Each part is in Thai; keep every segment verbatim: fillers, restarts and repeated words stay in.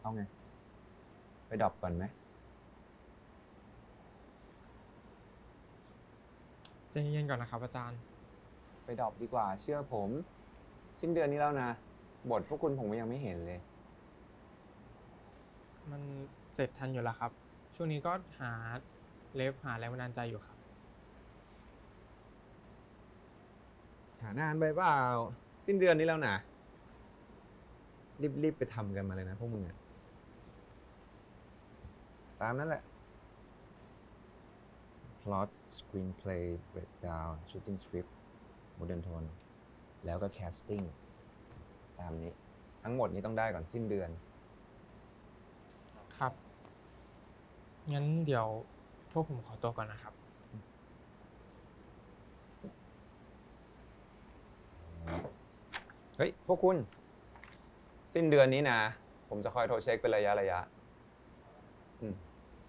เขาไงไปดรอปก่อนไหมใจเย็นก่อนนะครับอาจารย์ไปดรอปดีกว่าเชื่อผมสิ้นเดือนนี้แล้วนะบทพวกคุณผมยังไม่เห็นเลยมันเสร็จทันอยู่แล้วครับช่วงนี้ก็หาเลฟหาแรงบันดาลใจอยู่ครับหานานไปเปล่าสิ้นเดือนนี้แล้วนะรีบๆไปทำกันมาเลยนะพวกมึงอะตามนั้นแหละ plot screenplay breakdown shooting script modern tone แล้วก็ casting ตามนี้ทั้งหมดนี้ต้องได้ก่อนสิ้นเดือนครับงั้นเดี๋ยวพวกผมขอตัวก่อนนะครับเฮ้ยพวกคุณสิ้นเดือนนี้นะผมจะคอยโทรเช็คเป็นระยะระยะอืม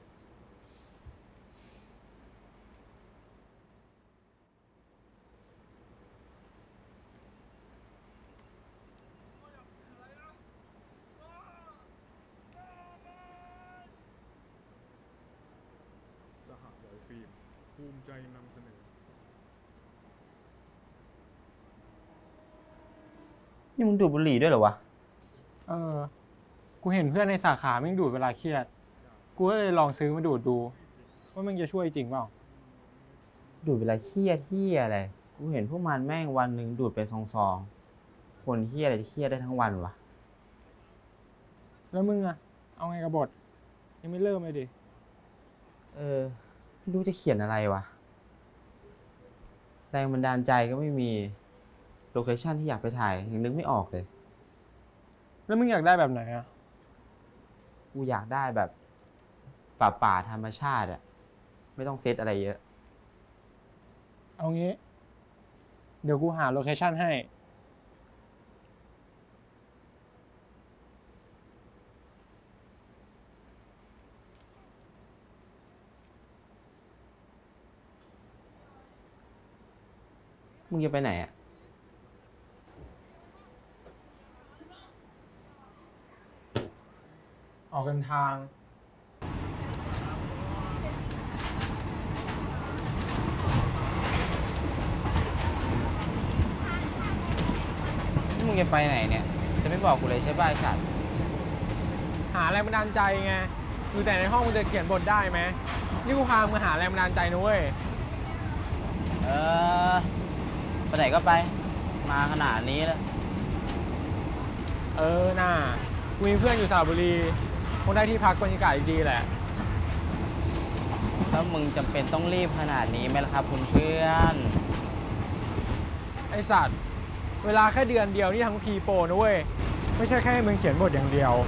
สหบอยฟิล์มภูมิใจนำเสนอนี่มึงดูดบุหรี่ด้วยเหรอวะเออกูเห็นเพื่อนในสาขาแม่งดูดเวลาเครียดกูก็เลยลองซื้อมาดูดดูว่ามันจะช่วยจริงเปล่าดูดเวลาเครียดเฮียอะไรกูเห็นพวกมันแม่งวันหนึ่งดูดเป็นซองๆคนเฮียอะไรจะเครียดได้ทั้งวันวะแล้วมึงอะเอาไงกับบทยังไม่เริ่มเลยดิเออไม่รู้จะเขียนอะไรวะแรงบันดาลใจก็ไม่มีโลเคชั่นที่อยากไปถ่ายยังนึกไม่ออกเลยแล้วมึงอยากได้แบบไหนอะกูอยากได้แบบป่าป่าธรรมชาติอะไม่ต้องเซตอะไรเยอะเอางี้เดี๋ยวกูหาโลเคชั่นให้มึงจะไปไหนอะออกเดินทางมึงจะไปไหนเนี่ยจะไม่บอกกูเลยใช่ป่ะไอ้สัตว์หาแรงบันดาลใจไงอยู่แต่ในห้องมึงจะเขียนบทได้ไหมนี่กูพามึงหาแรงบันดาลใจนะเว้ยเออไปไหนก็ไปมาขนาดนี้แล้วเออน่ากูมีเพื่อนอยู่สระบุรีคงได้ที่พักบรรยากาศดีๆแหละแล้วมึงจำเป็นต้องรีบขนาดนี้ไหมล่ะครับคุณเพื่อนไอสัตว์เวลาแค่เดือนเดียวนี่ทั้งพีโปรนะเว้ยไม่ใช่แค่ให้มึงเขียนบทอย่างเดียว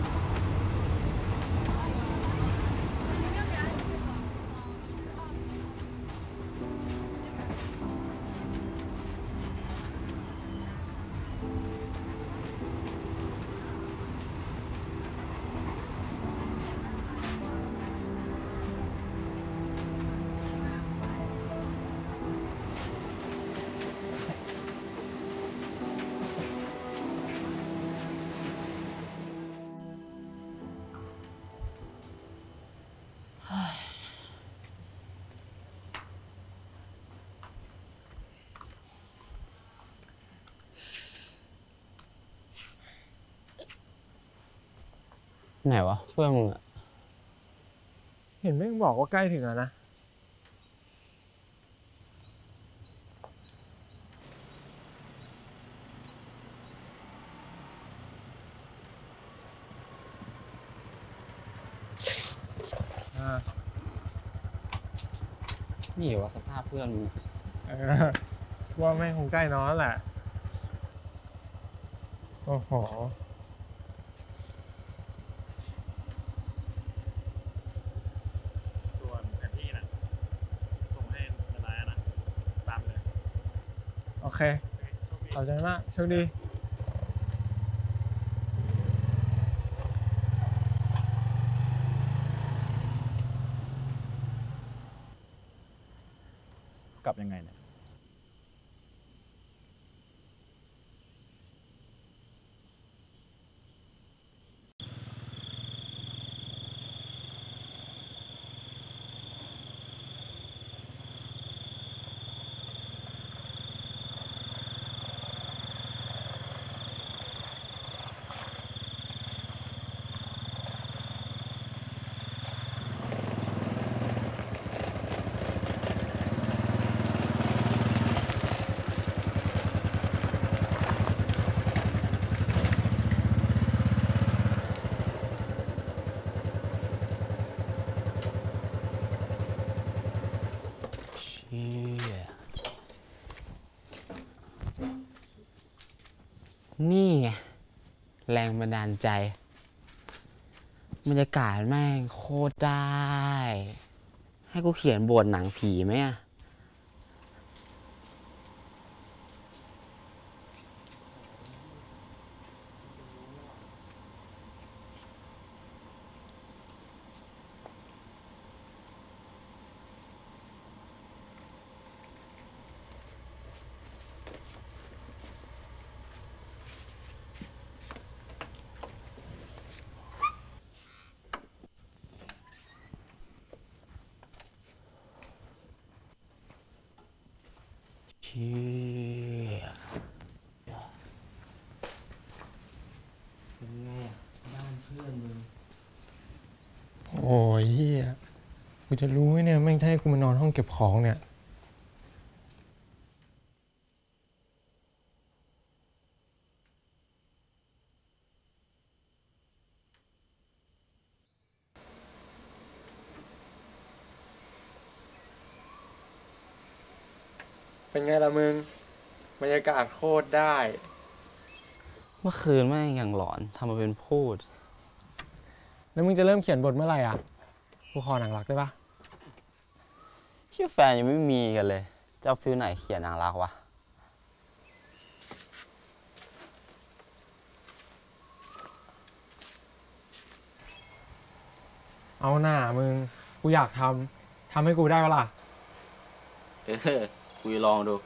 ไหนวะเพื่อนมึงอะเห็นแม่งบอกว่าใกล้ถึงแล้วนะนี่วะสภาพเพื่อนมึงเออว่าแม่งคงใกล้นอนแล้วแหละโอ้โหส่วนแผนที่นะส่งให้ในไลน์นะตามเลยโอเคขอบใจมากโชคดีกลับยังไงเนี่ยชี่ยนี่ไงแรงบันดาลใจบรรยากาศแม่งโคตรได้ ให้กูเขียนบทหนังผีไหมอะเชี่ยเป็นไงอะบ้านเพื่อนมึงโอ้ยเฮียกูจะรู้ไหมเนี่ยแม่งจะให้กูมานอนห้องเก็บของเนี่ย เป็นไงล่ะมึง บรรยากาศโคตรได้เมื่อคืนแม่งอย่างหลอนทำมาเป็นพูดแล้วมึงจะเริ่มเขียนบทเมื่อไหร่อ่ะ กูขอหนังรักได้ปะเชื่อแฟนยังไม่มีกันเลย จะเอาฟิลไหนเขียนหนังรักวะเอาหน้ามึง กูอยากทำ ทำให้กูได้ปะล่ะเออกูจะลองดู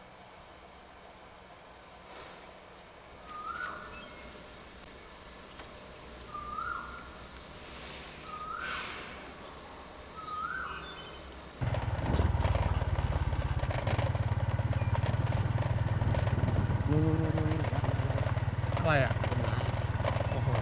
อะไรอ่ะ โอ้โห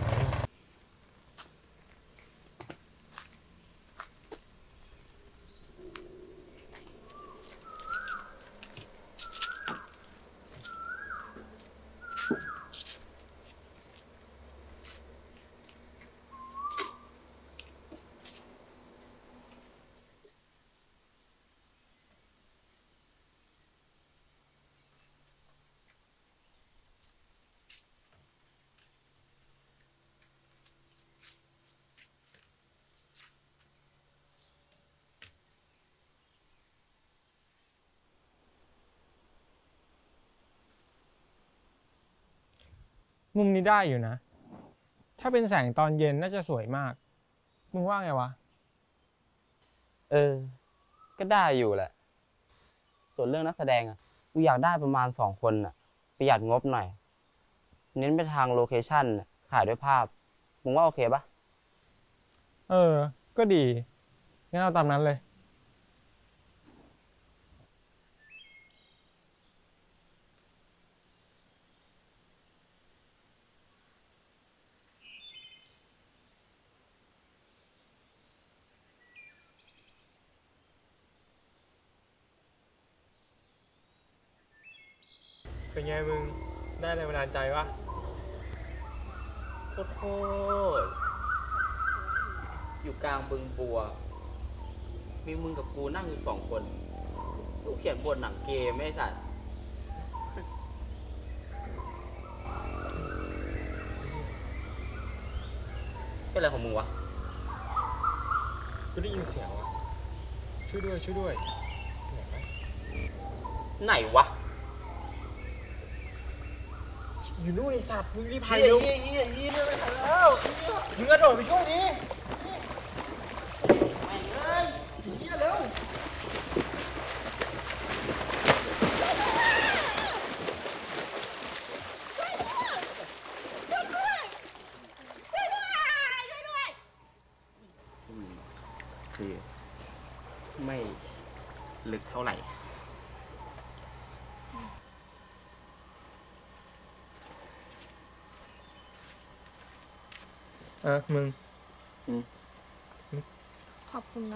มุมนี้ได้อยู่นะ ถ้าเป็นแสงตอนเย็นน่าจะสวยมาก มึงว่าไงวะเออ ก็ได้อยู่แหละ ส่วนเรื่องนักแสดงอ่ะ กูอยากได้ประมาณสองคนอ่ะ ประหยัดงบหน่อย เน้นไปทางโลเคชั่นน่ะถ่ายด้วยภาพ มึงว่าโอเคปะเออ ก็ดี งั้นเอาตามนั้นเลย เป็นไงมึง ได้แรงบันดาลใจปะโคตรโคตรอยู่กลางบึงบัว มีมึงกับกูนั่งอยู่สองคน กูเขียนบทหนังเกมไม่สัตว์ เป็นอะไรของมึงวะกูได้ยินเสียงวะช่วยด้วย ช่วยด้วยไหนวะอยู่นู่นไอ้สัตว์มึงรีบเฮีพายยเร็วเฮียเฮียเฮียไม่ทันแล้วมึงกระโดดไปช่วงนี้ไม่เอ้ยเฮียเร็วคือไม่ลึกเท่าไหร่เออ มึงขอบคุณนะ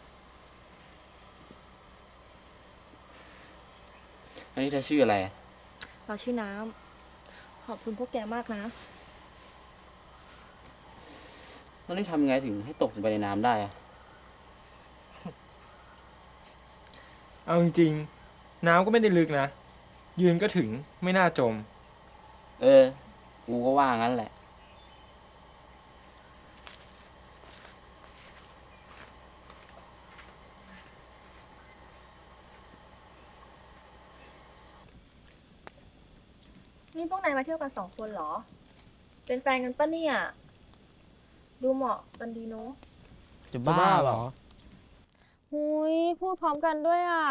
อันนี้เธอชื่ออะไรเราชื่อน้ำ ขอบคุณพวกแกมากนะแล้วนี่ทำไงถึงให้ตกลงไปในน้ำได้อะเอาจริงๆน้ำก็ไม่ได้ลึกนะ ยืนก็ถึงไม่น่าจมเออ กูก็ว่างั้นแหละนี่พวกนายมาเที่ยวกันสองคนเหรอ เป็นแฟนกันปะเนี่ย ดูเหมาะกันดีเนาะจะจะบ้าบ้าเหเหรรออหุยพูดพร้อมกันด้วยอ่ะ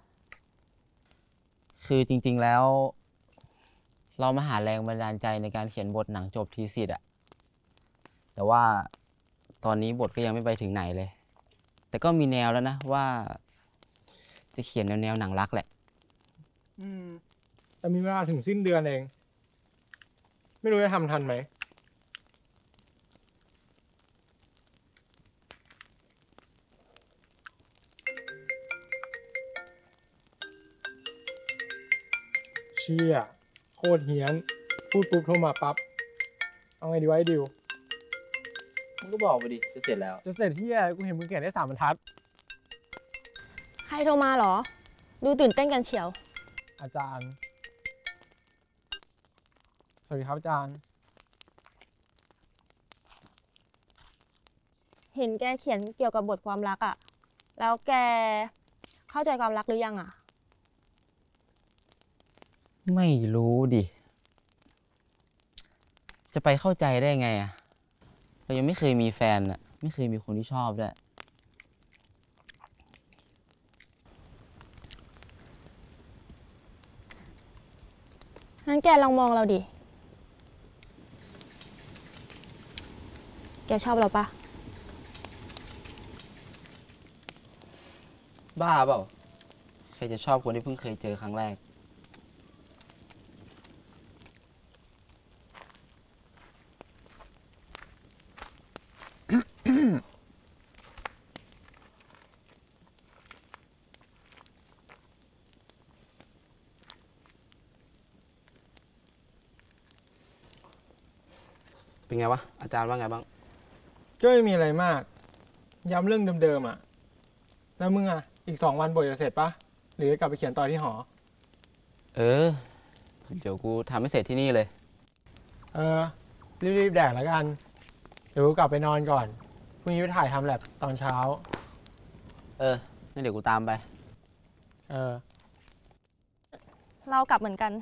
คือจริง ๆ แล้ว เรามาหาแรงบันดาลใจในการเขียนบทหนังจบทีสิทธ์อะแต่ว่าตอนนี้บทก็ยังไม่ไปถึงไหนเลย แต่ก็มีแนวแล้วนะว่า จะเขียนแนวแนวหนังรักแหละอืม แต่มีเวลาถึงสิ้นเดือนเอง ไม่รู้จะทำทันไหม เชี่ย โคตรเฮี้ยน พูดปุ๊บโทรมาปั๊บ เอาไงดีวะไอ้ดิวมึงก็บอกไปดิ จะเสร็จแล้วจะเสร็จที่อะไรกูเห็นมึงเขียนได้สามบรรทัดใครโทรมาเหรอ ดูตื่นเต้นกันเชียวอาจารย์ สวัสดีครับอาจารย์เห็นแกเขียนเกี่ยวกับบทความรักอะแล้วแกเข้าใจความรักหรือยังอะไม่รู้ดิ จะไปเข้าใจได้ไงอะเรายังไม่เคยมีแฟนอะไม่เคยมีคนที่ชอบด้วยงั้นแกลองมองเราดิ แกชอบเราปะบ้าเปล่า ใครจะชอบคนที่เพิ่งเคยเจอครั้งแรก เป็นไงวะ อาจารย์ว่าไงบ้างก็ไม่มีอะไรมาก ย้ำเรื่องเดิมๆอ่ะ แล้วมึงอ่ะ อีกสองวันบทจะเสร็จปะ หรือจะกลับไปเขียนต่อที่หอเออ เดี๋ยวกูทำให้เสร็จที่นี่เลยเออ รีบๆแดกแล้วกัน เดี๋ยวกูกลับไปนอนก่อน พรุ่งนี้ไปถ่ายทำแลบตอนเช้าเอองั้นเดี๋ยวกูตามไปเออเรากลับเหมือนกัน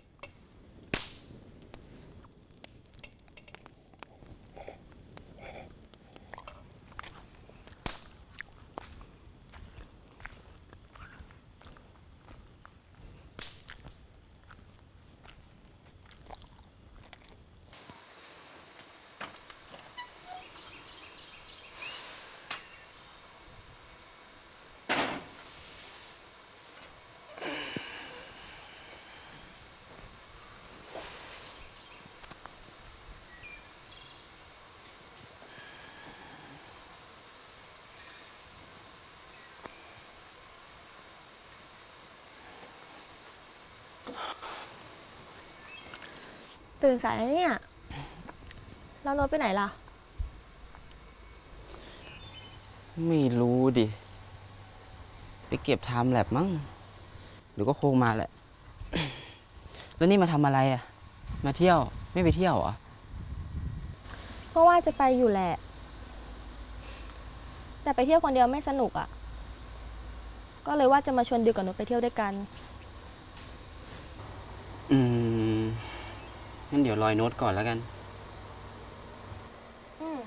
ตื่นสายแล้วเนี่ย แล้วโน้ตไปไหนล่ะไม่รู้ดิ ไปเก็บไทม์แลบมั้งหรือก็คงมาแหละ แล้วนี่มาทำอะไรอ่ะ มาเที่ยว ไม่ไปเที่ยวเหรอก็ว่าจะไปอยู่แหละ แต่ไปเที่ยวคนเดียวไม่สนุกอะ่ะ ก็เลยว่าจะมาชวนดิวกับนุชไปเที่ยวด้วยกันอืม งั้นเดี๋ยวรอยโน้ตก่อนแล้วกันอืม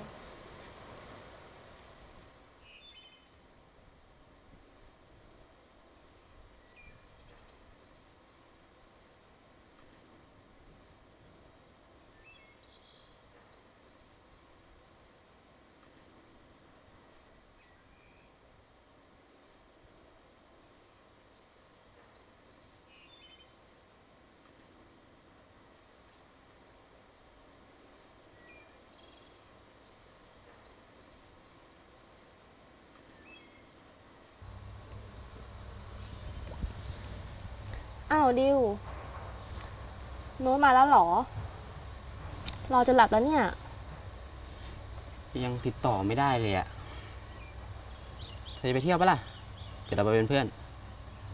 อ้าวดิวโน้ตมาแล้วเหรอ รอจะหลับแล้วเนี่ยยังติดต่อไม่ได้เลยอ่ะ เธอจะไปเที่ยวปะล่ะ เดี๋ยวเราไปเป็นเพื่อน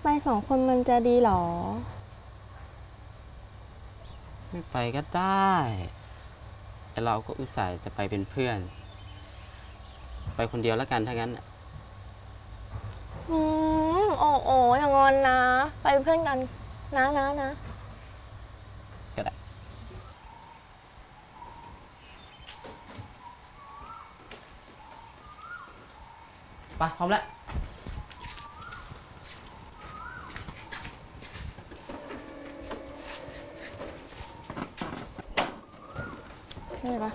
ไปสองคนมันจะดีหรอไม่ไปก็ได้แต่เราก็อุตส่าห์จะไปเป็นเพื่อน ไปคนเดียวแล้วกันถ้างั้นน่ะอืมโอ้โอ้อย่างงอนนะ ไปเป็นเพื่อนกันนะนะนะก็ได้ไปพร้อมแล้วใช่ปะ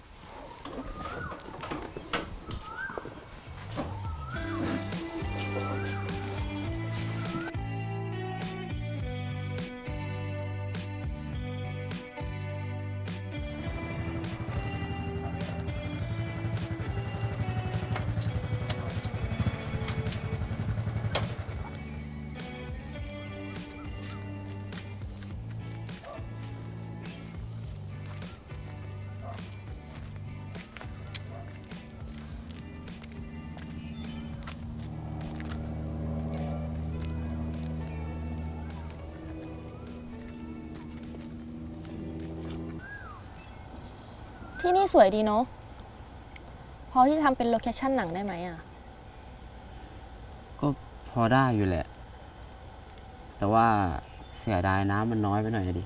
ที่นี่สวยดีเนาะพอที่ทำเป็นโลเคชั่นหนังได้ไหมอ่ะก็พอได้อยู่แหละ แต่ว่าเสียดายน้ำมันน้อยไปหน่อยอะดิ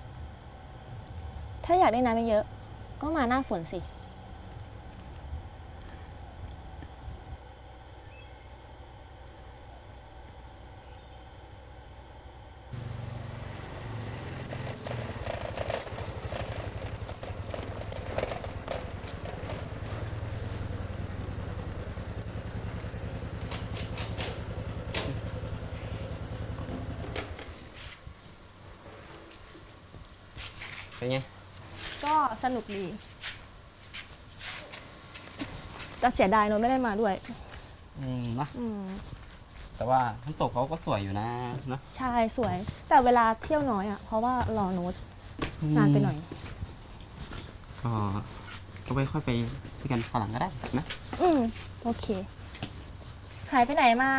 ถ้าอยากได้น้ำเยอะๆก็มาหน้าฝนสิเป็นไงก็สนุกดีแต่เสียดายโนตไม่ได้มาด้วยอืมนะอืมแต่ว่าน้ำตกเขาก็สวยอยู่นะนะใช่สวย แต่เวลาเที่ยวน้อยอ่ะ เพราะว่ารอโน้ตนานไปหน่อยก็ก็ไปค่อยไปด้วยกันฝรั่งก็ได้นะอืม โอเค หายไปไหนมา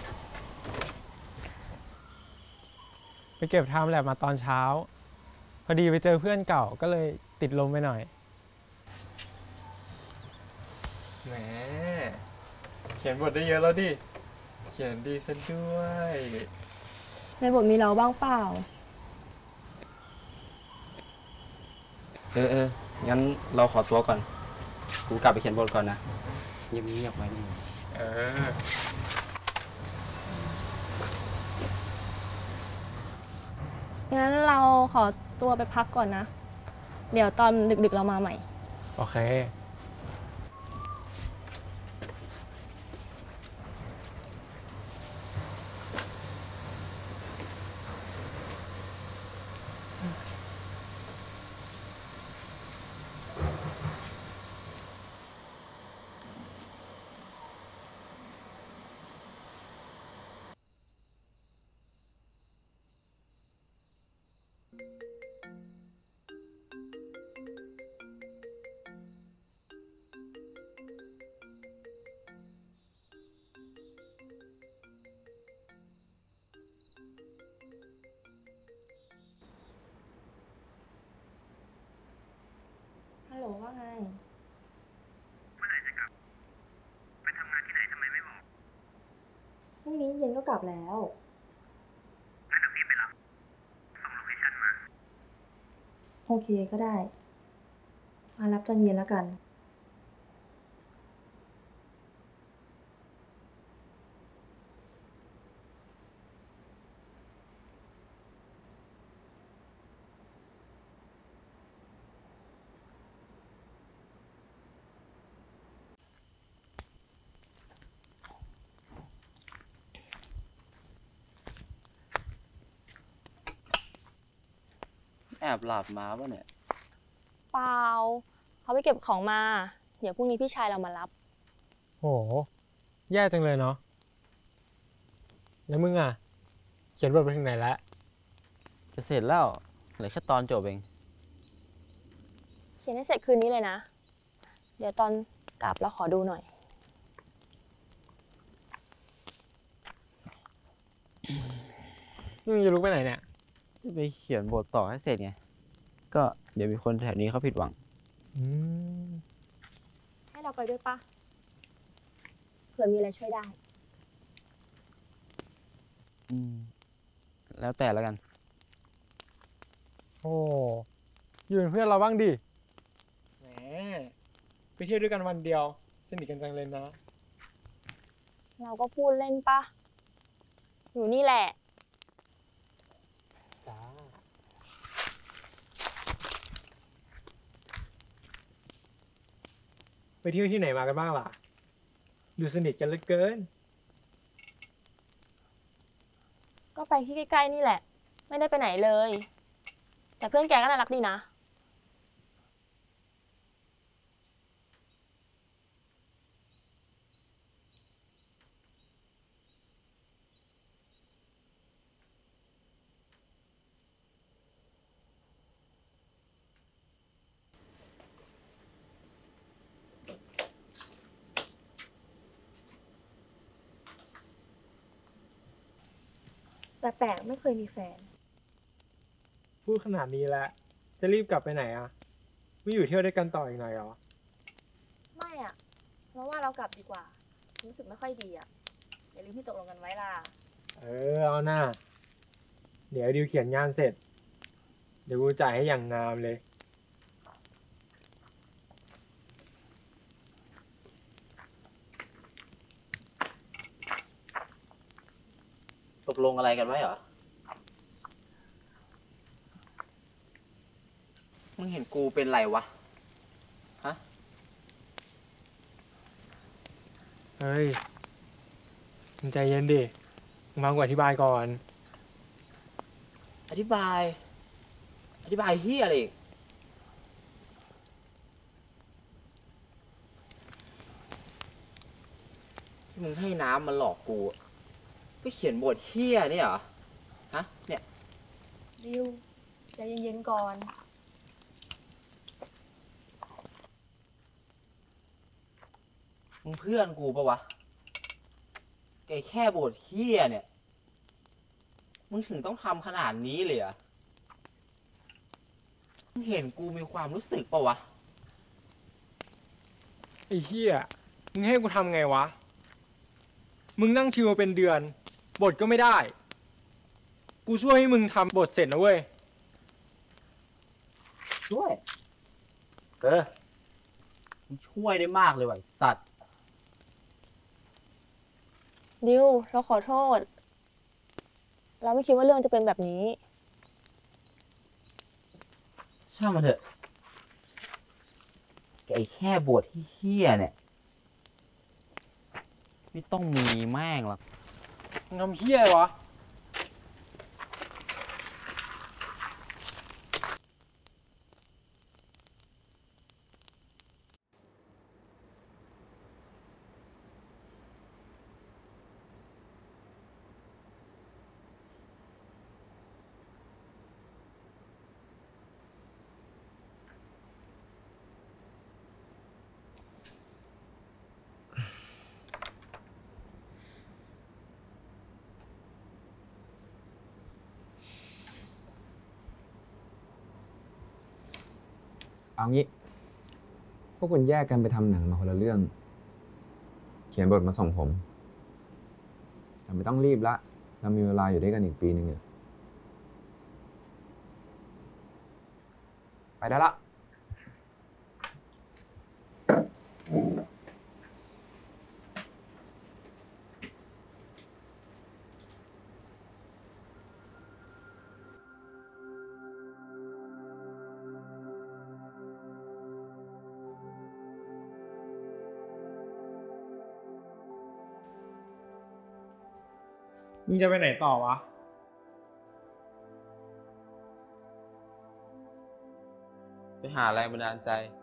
ไปเก็บไทม์แลปมาตอนเช้า พอดีไปเจอเพื่อนเก่าก็เลยติดลมไปหน่อยแหมเขียนบทได้เยอะแล้วดิ เขียนดีซะด้วยในบทมีเราบ้างเปล่าเออเอองั้นเราขอตัวก่อน กูกลับไปเขียนบทก่อนนะเงียบเงียบไว้นี่เอองั้นเราขอตัวไปพักก่อนนะ เดี๋ยวตอนดึกๆเรามาใหม่โอเคฮัลโหลว่าไงไปทำงานที่ไหนทำไมไม่บอกพรุ่งนี้เย็นก็กลับแล้วงั้นเดี๋ยวพี่ไปรับ ส่งโลเคชั่นมาโอเคก็ได้ มารับตอนเย็นแล้วกันแอบหลับมาป่ะเนี่ยเปล่า เขาไปเก็บของมา เดี๋ยวพรุ่งนี้พี่ชายเรามารับโห แย่จังเลยเนาะ แล้วมึงอ่ะ เขียนบทไปถึงไหนแล้วจะเสร็จแล้วเหลือแค่ตอนจบเองเขียนให้เสร็จคืนนี้เลยนะ เดี๋ยวตอนกลับเราขอดูหน่อยอนี่มึงจะลุกไปไหนเนี่ยจะไปเขียนบทต่อให้เสร็จไง ก็เดี๋ยวมีคนแถวนี้เขาผิดหวังอืมให้เราไปด้วยปะเผื่อมีอะไรช่วยได้อืม แล้วแต่แล้วกันโอ้อยู่เป็นเพื่อนเราบ้างดิ แหม ไปเที่ยวด้วยกันวันเดียว สนิทกันจังเลยนะเราก็พูดเล่นปะอยู่นี่แหละจ้า ไปเที่ยวที่ไหนมากันบ้างล่ะ ดูสนิทกันเหลือเกินก็ไปที่ใกล้ๆนี่แหละ ไม่ได้ไปไหนเลย แต่เพื่อนแกก็น่ารักดีนะ แต่แปลกไม่เคยมีแฟนพูดขนาดนี้แล้ว จะรีบกลับไปไหนอ่ะ ไม่อยู่เที่ยวด้วยกันต่ออีกหน่อยเหรอไม่อะเพราะว่าเรากลับดีกว่า รู้สึกไม่ค่อยดีอะอย่าลืมที่ตกลงกันไว้ล่ะเออ เอาหน้า เดี๋ยวดิวเขียนงานเสร็จ เดี๋ยวกูจ่ายให้อย่างงามเลยตกลงอะไรกันไว้เหรอ มึงเห็นกูเป็นไรวะ ฮะเฮ้ยมึงใจเย็นดิมึงฟังกูอธิบายก่อนอธิบาย อธิบายเฮียอะไรอีกที่มึงให้น้ำมาหลอกกูอะก็เขียนบทเฮียเนี่ยเหรอ ฮะ เนี่ยดิวใจเย็นๆก่อนมึงเพื่อนกูปะวะไอ้แค่บทเฮียเนี่ย มึงถึงต้องทำขนาดนี้เลยเหรอ มึงเห็นกูมีความรู้สึกปะวะไอ้เหี้ย มึงให้กูทำไงวะ มึงนั่งชิวมาเป็นเดือน บทก็ไม่ได้ กูช่วยให้มึงทำบทเสร็จนะเว้ยช่วย เออ มึงช่วยได้มากเลยว่ะไอ้สัตว์ดิวเราขอโทษ เราไม่คิดว่าเรื่องจะเป็นแบบนี้ช่างมันเถอะไอ้แค่บทที่เฮี้ยเนี่ย ไม่ต้องมีแม่งหรอกมึงทำเหี้ยอะไรวะเอางี้ พวกคุณแยกกันไปทำหนังมาคนละเรื่อง เขียนบทมาส่งผม แต่ไม่ต้องรีบละ เรามีเวลาอยู่ด้วยกันอีกปีหนึ่งอะไปได้ละมึงจะไปไหนต่อวะไปหาแรงบันดาลใจ